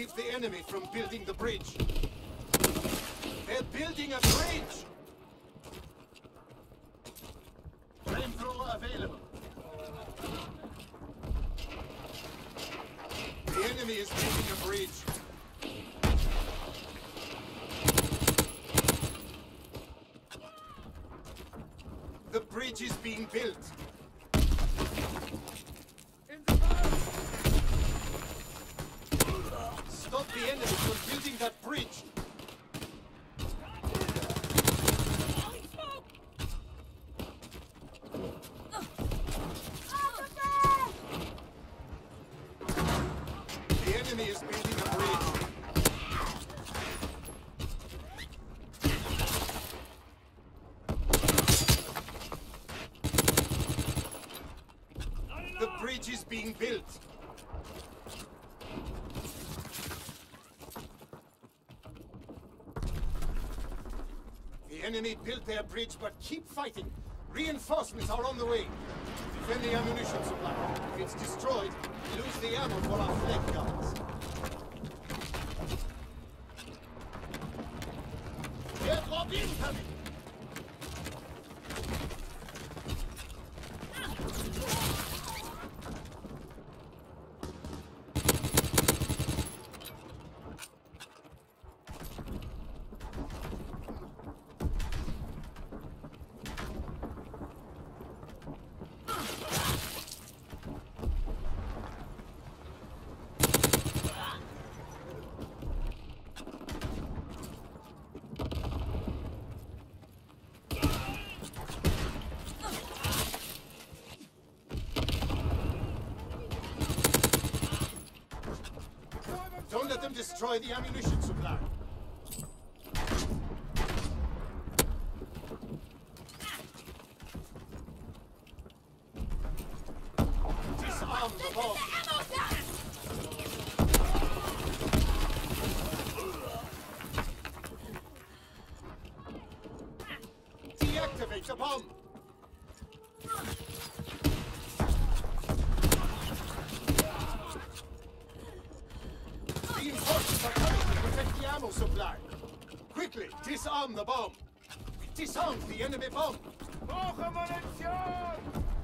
Keep the enemy from building the bridge. They're building a bridge! Flamethrower available. The enemy is building a bridge. The bridge is being built. Stop the enemy from building that bridge. The enemy is building a bridge. The bridge is being built. The enemy built their bridge, but keep fighting. Reinforcements are on the way. Defend the ammunition supply. If it's destroyed, lose the ammo for our flank guns. Airdrop incoming! Don't let them destroy the ammunition supply. Disarm the bomb. Deactivate the bomb. Reinforcements are coming to protect the ammo supply. Quickly, disarm the bomb. Disarm the enemy bomb. Brauche Munition!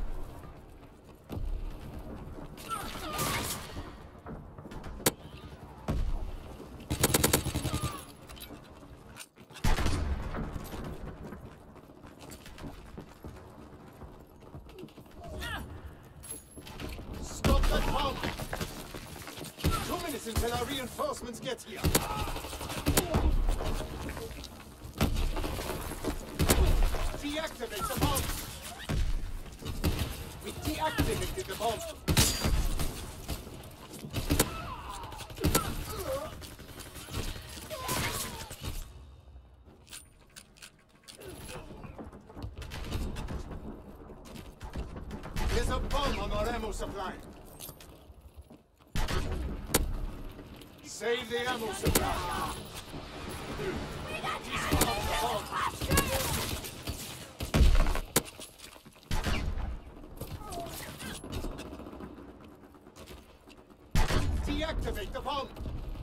Stop that bomb. 2 minutes until our reinforcements get here. Deactivate the bomb. We deactivated the bomb. There's a bomb on our ammo supply. Save the ammo supply. Disarm the bomb. Deactivate the bomb.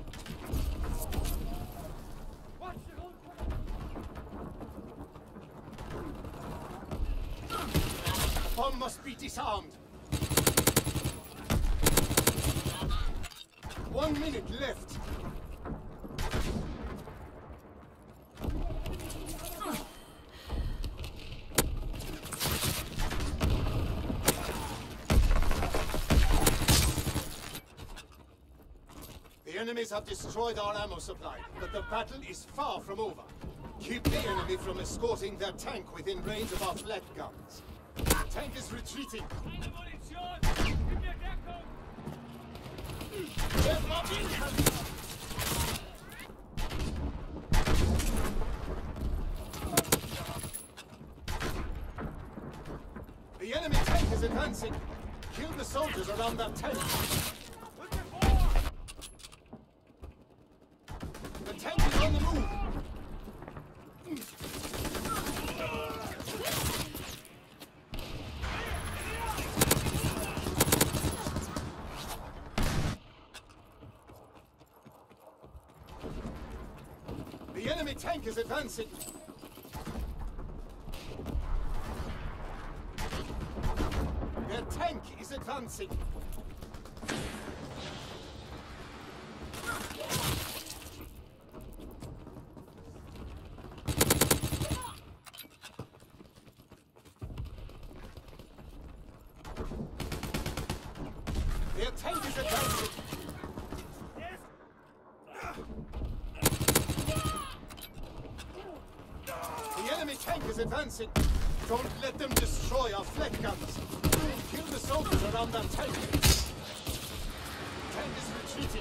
Bomb must be disarmed. 1 minute left. The enemies have destroyed our ammo supply, but the battle is far from over. Keep the enemy from escorting their tank within range of our flat guns. The tank is retreating. Keine Munition! Gib mir Deckung! Airdrop incoming! The enemy tank is advancing. Kill the soldiers around that tank. The tank is on the move. is advancing. Their tank is advancing. Their tank is advancing. The enemy tank is advancing. Don't let them destroy our flak guns. Kill the soldiers around that tank. Tank is retreating.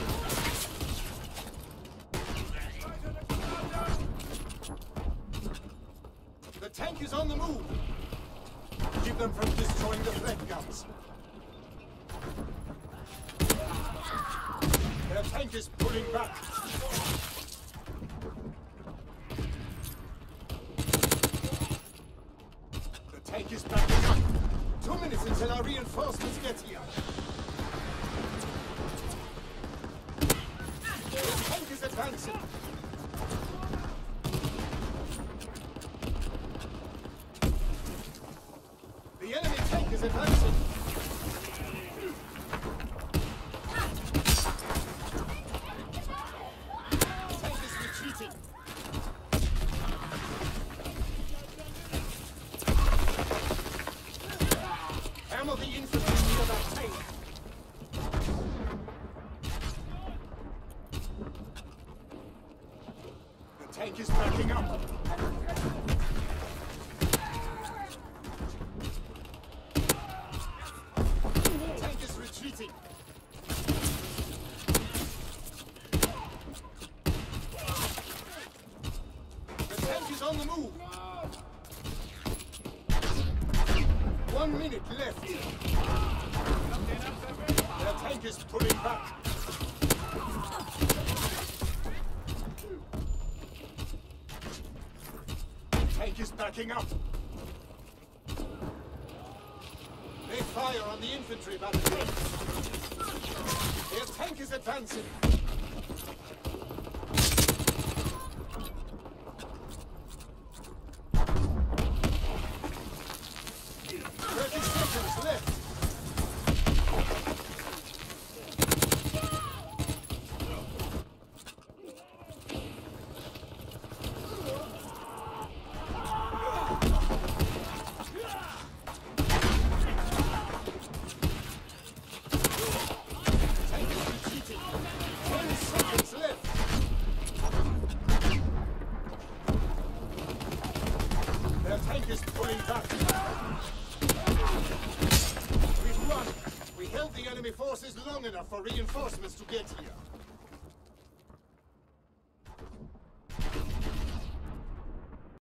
The tank is on the move. Keep them from destroying the flak guns. Their tank is pulling back. The tank is backing up. 2 minutes until our reinforcements get here. The tank is advancing. The enemy tank is advancing. The tank is retreating. Hammer the infantry near that tank. The tank is backing up. The tank is retreating. The tank is on the move. 1 minute left. Their tank is pulling back. The tank is backing up. They fire on the infantry battery. Their tank is advancing. Left. Tank is retreating. 10 seconds left. Their tank is pulling back. We've won. We held the enemy forces long enough for reinforcements to get here.